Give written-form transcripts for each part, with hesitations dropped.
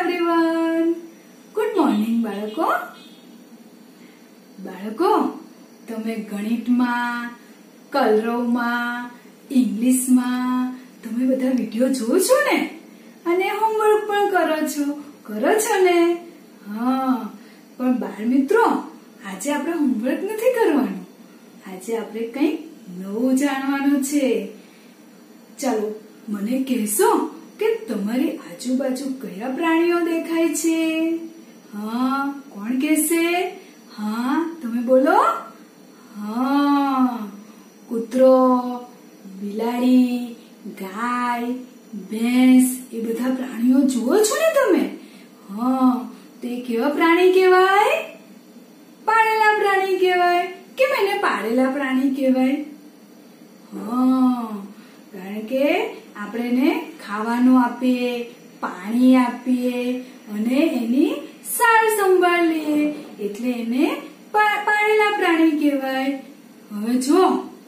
Everyone. Good morning બાળકો. બાળકો, તમે ગણિતમાં, કલરવમાં, ઇંગ્લિશમાં તમે બધા વિડિયો જોવો છો ને? અને હોમવર્ક પણ કરો છો ને? હા, પણ બાળ મિત્રો, આજે આપણે હોમવર્ક નથી કરવાનું. આજે આપણે કંઈક નવું જાણવાનું છે. ચાલો, મને કહેશો કે તમારી આજુબાજુ કયા પ્રાણીઓ દેખાય છે? હા, કોણ કહેશે? હા, તમે બોલો. હા, કૂતરો, બિલાડી, ગાય, ભેંસ એ બધા પ્રાણીઓ જુઓ છો ને તમે? હા, તે કેવા પ્રાણી કહેવાય? પાળેલા પ્રાણી કહેવાય. કેમ એને પાળેલા પ્રાણી કહેવાય? હા, કારણ કે આપણે એને ખાવાનું આપીએ, પાણી આપીએ અને એની સાર સંભાળ લઈએ, એટલે એને પાળેલા પ્રાણી કહેવાય. હવે જો,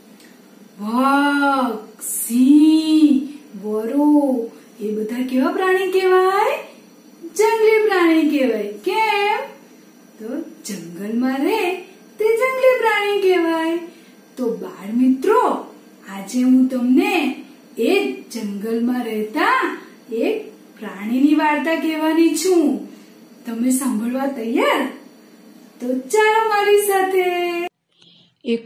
વાઘ, સિંહ, વરુ એ બધા કેવા પ્રાણી કહેવાય? જંગલી પ્રાણી કહેવાય. કેમ? તો જંગલમાં રહે તે જંગલી પ્રાણી કહેવાય. તો બાળ મિત્રો, આજે હું તમને એ જંગલમાં રહેતા એક પ્રાણીની વાર્તા કહેવાની છું. તમે સાંભળવા તૈયાર? તો ચાલો મારી સાથે. એક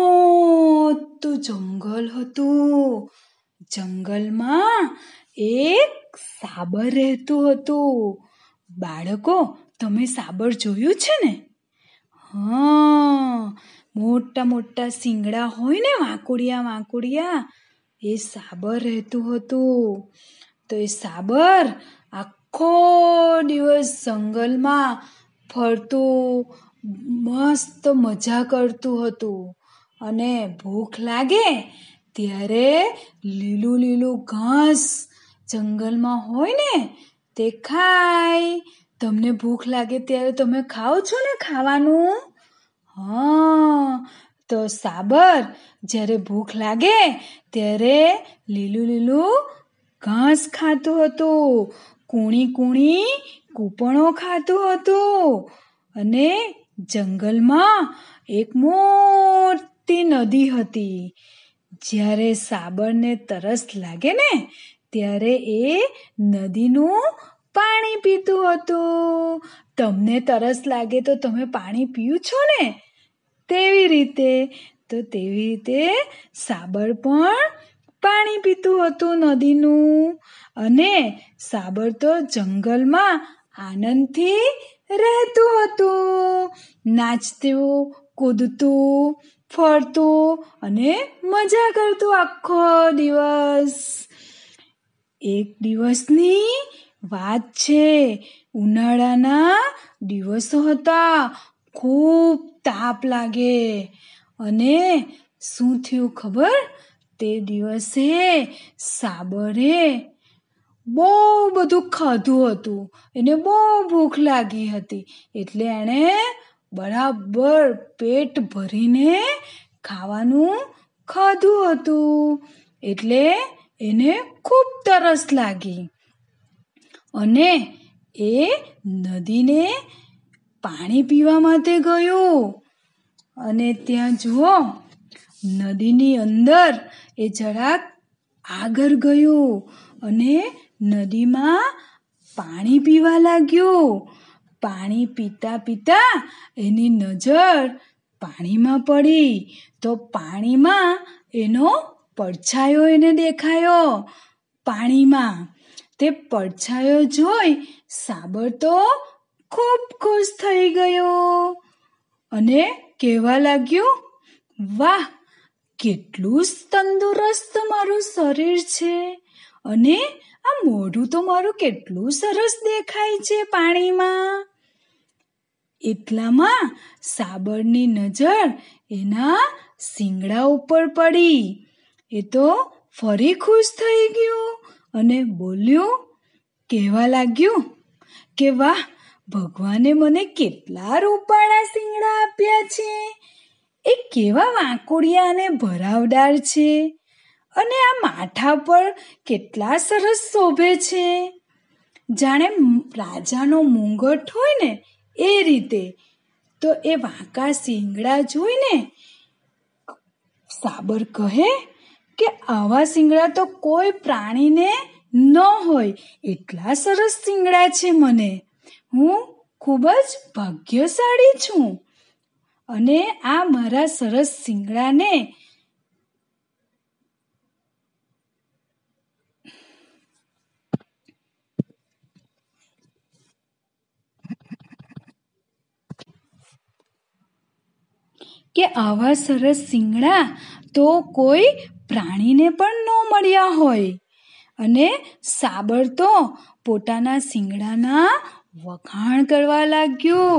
મોટું જંગલ હતું. જંગલમાં એક સાબર રહેતું હતું. બાળકો, તમે સાબર જોયું છે ને? હા, મોટા મોટા શિંગડા હોય ને, વાંકુડિયા એ સાબર રહેતું હતું. તો એ સાબર આખો દિવસ જંગલમાં ફરતું, મસ્ત મજા કરતું હતું. અને ભૂખ લાગે ત્યારે લીલું લીલું ઘાસ જંગલમાં હોય ને તે ખાય. તમને ભૂખ લાગે ત્યારે તમે ખાઓ છો ને ખાવાનું? હા, તો સાબર જ્યારે ભૂખ લાગે ત્યારે લીલું લીલું ઘાસ ખાતું હતું, કૂણી કૂણી કૂપણો ખાતું હતું. અને જંગલમાં એક મોટી નદી હતી. જ્યારે સાબરને તરસ લાગે ને ત્યારે એ નદીનું પાણી પીતું હતું. તમને તરસ લાગે તો તમે પાણી પીઓ છો ને? તેવી રીતે સાબર પણ પાણી પીતું હતું નદીનું. અને સાબર તો જંગલમાં આનંદથી રહેતું હતું, નાચતું, કૂદતું, ફરતું અને મજા કરતું આખો દિવસ. એક દિવસની વાત છે. ઉનાળાના દિવસો હતા. ખૂબ તાપ લાગે અને શું થયું ખબર? તે દિવસે સાબરે બહુ બધું ખાધું હતું. એને બહુ ભૂખ લાગી હતી, એટલે એણે બરાબર પેટ ભરીને ખાવાનું ખાધું હતું. એટલે એને ખૂબ તરસ લાગી અને એ નદીને પાણી પીવા માટે ગયો. અને ત્યાં જુઓ, નદીની અંદર એ જરાક આગળ ગયો અને નદીમાં પાણી પીવા લાગ્યો. પાણી પીતા પીતા એની નજર પાણીમાં પડી, તો પાણીમાં એનો પડછાયો એને દેખાયો. પાણીમાં તે પડછાયો જોઈ સાબર તો ખૂબ ખુશ થઈ ગયો અને કહેવા લાગ્યો, વાહ, કેટલું તંદુરસ્ત મારું શરીર છે અને આ મોઢું તો મારું કેટલું સરસ દેખાય છે પાણીમાં. એટલામાં સાબરની નજર એના શિંગડા ઉપર પડી. એ તો ફરી ખુશ થઈ ગયો અને બોલ્યો, કહેવા લાગ્યો કે વાહ, ભગવાને મને કેટલા રૂપાળા શિંગડા આપ્યા છે. એ કેવા વાંકુડિયા અને ભરાવદાર છે અને આ માથા પર કેટલા સરસ શોભે છે. જાણે રાજાનો મુંગટ હોય ને એ રીતે. તો એ વાંકા શિંગડા જોઈને સાબર કહે કે આવા શિંગડા તો કોઈ પ્રાણીને ન હોય, એટલા સરસ શિંગડા છે મને. હું ખૂબ જ ભાગ્યશાળી છું અને આ મારા સરસ શિંગડાને કે આવા સરસ શિંગડા તો કોઈ પ્રાણીને પણ ન મળ્યા હોય. અને સાબર તો પોતાના શિંગડાના વખાણ કરવા લાગ્યો.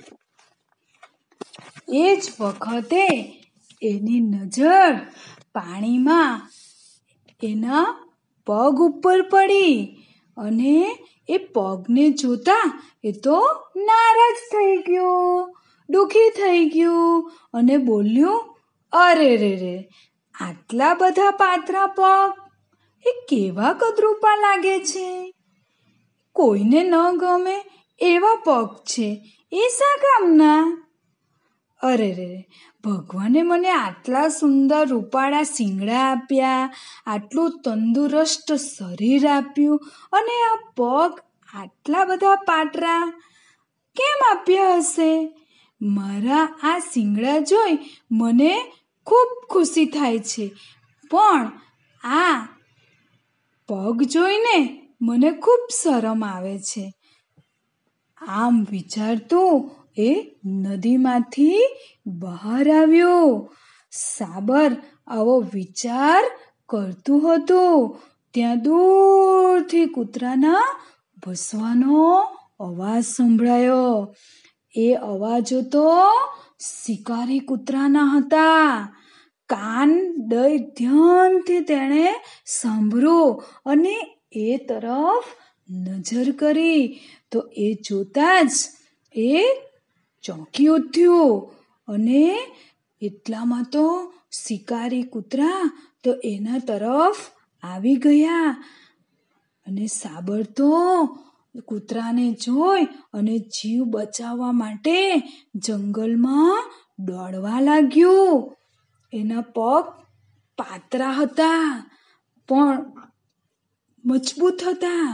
એ જ વખતે એની નજર પાણીમાં એના પગ ઉપર પડી અને એ પગને જોતા એ તો નારાજ થઈ ગયો, દુઃખી થઈ ગયું અને બોલ્યું, અરે રે, આટલા બધા પાતળા પગ, એ કેવા કદરૂપા લાગે છે. કોઈને ન ગમે એવા પગ છે, એ શા કામના? અરે રે, ભગવાને મને આટલા સુંદર રૂપાળા શિંગડા આપ્યા, આટલું તંદુરસ્ત શરીર આપ્યું અને આ પગ આટલા બધા પાતળા કેમ આપ્યા હશે? મારા આ શિંગડા જોઈ મને ખૂબ ખુશી થાય છે, પણ આ પગ જોઈને મને ખૂબ શરમ આવે છે. આમ વિચારતું એ નદીમાંથી બહાર આવ્યો. સાબર આવો વિચાર કરતું હતું ત્યાં દૂરથી કૂતરાના ભસવાનો અવાજ સંભળાયો. એ અવાજો તો શિકારી કૂતરાના હતા. કાન દઈ ધ્યાનથી તેણે સાંભળ્યું અને એ તરફ નજર કરી તો એ જોતા જ એ ચોંકી ઉઠ્યું અને એટલામાં તો શિકારી કૂતરા તો એના તરફ આવી ગયા અને સાબર તો કૂતરાને જોઈ અને જીવ બચાવવા માટે જંગલમાં દોડવા લાગ્યું. એના પગ પાતળા હતા પણ મજબૂત હતા.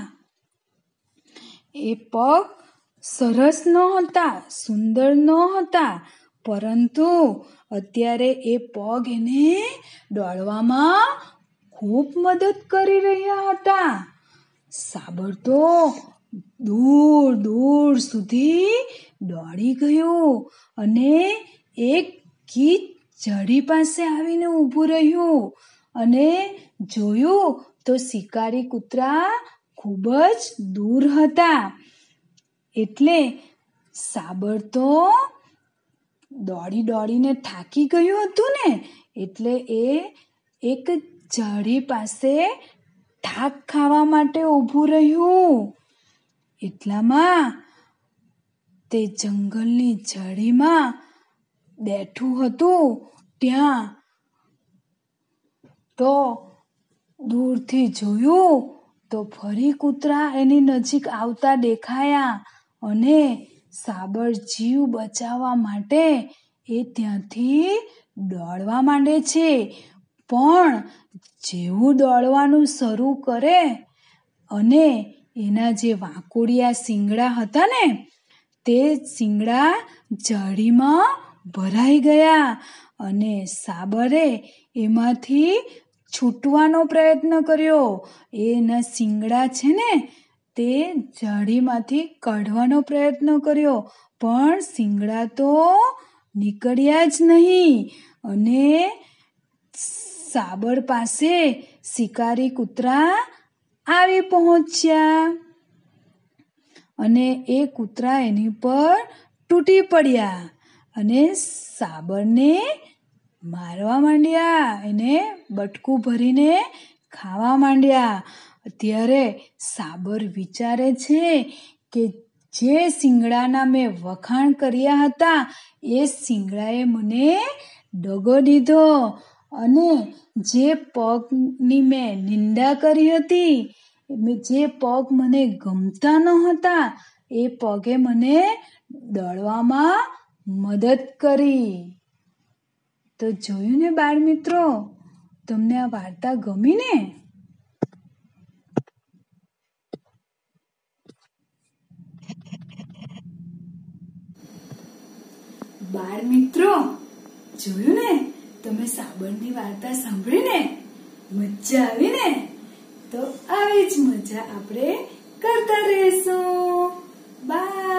એ પગ સરસ ન હતા, સુંદર ન હતા, પરંતુ અત્યારે એ પગ એને દોડવામાં ખૂબ મદદ કરી રહ્યા હતા. સાબર તો દૂર દૂર સુધી દોડી ગયું અને એક ગીચ ઝાડી પાસે આવીને ઊભું રહ્યું અને જોયું તો શિકારી કૂતરા ખૂબ જ દૂર હતા. એટલે સાબર તો દોડી દોડીને થાકી ગયું હતું ને, એટલે એ એક ઝાડી પાસે ઠાક ખાવા માટે ઊભું રહ્યું. એટલામાં તે જંગલની ઝાડીમાં બેઠું હતું ત્યાં તો દૂરથી જોયું તો ફરી કૂતરા એની નજીક આવતા દેખાયા અને સાબર જીવ બચાવવા માટે એ ત્યાંથી દોડવા માંડે છે. પણ જેવું દોડવાનું શરૂ કરે અને એના જે વાંકોડિયા શિંગડા હતા ને તે શિંગડા ઝાડીમાં ભરાઈ ગયા અને સાબરે એમાંથી છૂટવાનો પ્રયત્ન કર્યો. એના શિંગડા છે ને તે ઝાડીમાંથી કાઢવાનો પ્રયત્ન કર્યો, પણ શિંગડા તો નીકળ્યા જ નહીં અને સાબર પાસે શિકારી કૂતરા આવી પહોંચ્યા અને એ કૂતરા એની પર તૂટી પડ્યા અને સાબરને મારવા માંડ્યા, એને બટકું ભરીને ખાવા માંડ્યા. અત્યારે સાબર વિચારે છે કે જે શિંગડાના મેં વખાણ કર્યા હતા એ શિંગડાએ મને દગો દીધો અને જે પગની મેં નિંદા કરી હતી જે પગ મને ગમતા ન હતા એ પગે મને દળવામાં મદદ કરી. તો જોયું ને બાળ મિત્રો, તમને આ વાર્તા ગમી ને? બાળ મિત્રો જોયું ને, તમે સાબળની વાર્તા સાંભળી ને? મજા આવી ને? તો આવી જ મજા આપણે કરતા રહેશું. બાય.